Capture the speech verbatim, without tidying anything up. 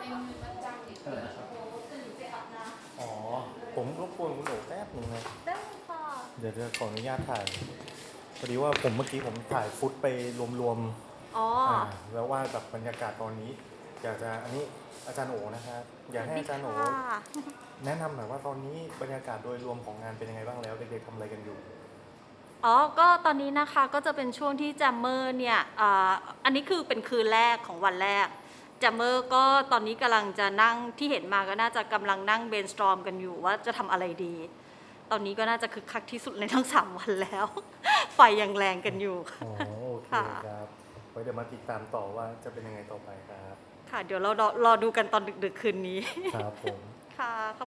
อ๋อผมรบกวนคุณโอ๋แป๊บนึงนะได้ค่ะเดี๋ยวจะขออนุญาตถ่ายพอดีว่าผมเมื่อกี้ผมถ่ายฟุตไปรวมอ๋อๆอ่าแล้วว่าแบบบรรยากาศตอนนี้อยากจะอันนี้อาจารย์โอ๋นะครับอยากให้อาจารย์โอ๋แนะนำหน่อยว่าตอนนี้บรรยากาศโดยรวมของงานเป็นยังไงบ้างแล้วเด็กๆทำอะไรกันอยู่อ๋อก็ตอนนี้นะคะก็จะเป็นช่วงที่แจมเมอร์เนี่ยอ่าอันนี้คือเป็นคืนแรกของวันแรกแจมเมอร์ก็ตอนนี้กำลังจะนั่งที่เห็นมาก็น่าจะกำลังนั่งเบนสตรอมกันอยู่ว่าจะทำอะไรดีตอนนี้ก็น่าจะคึกคักที่สุดในทั้งสามวันแล้ว ไฟยังแรงกันอยู่อ๋อโอเคครับไว้เดี๋ยวมาติดตามต่อว่าจะเป็นยังไงต่อไปครับค่ะเดี๋ยวเรารอรอดูกันตอนดึกๆคืนนี้ครับผมค่ะ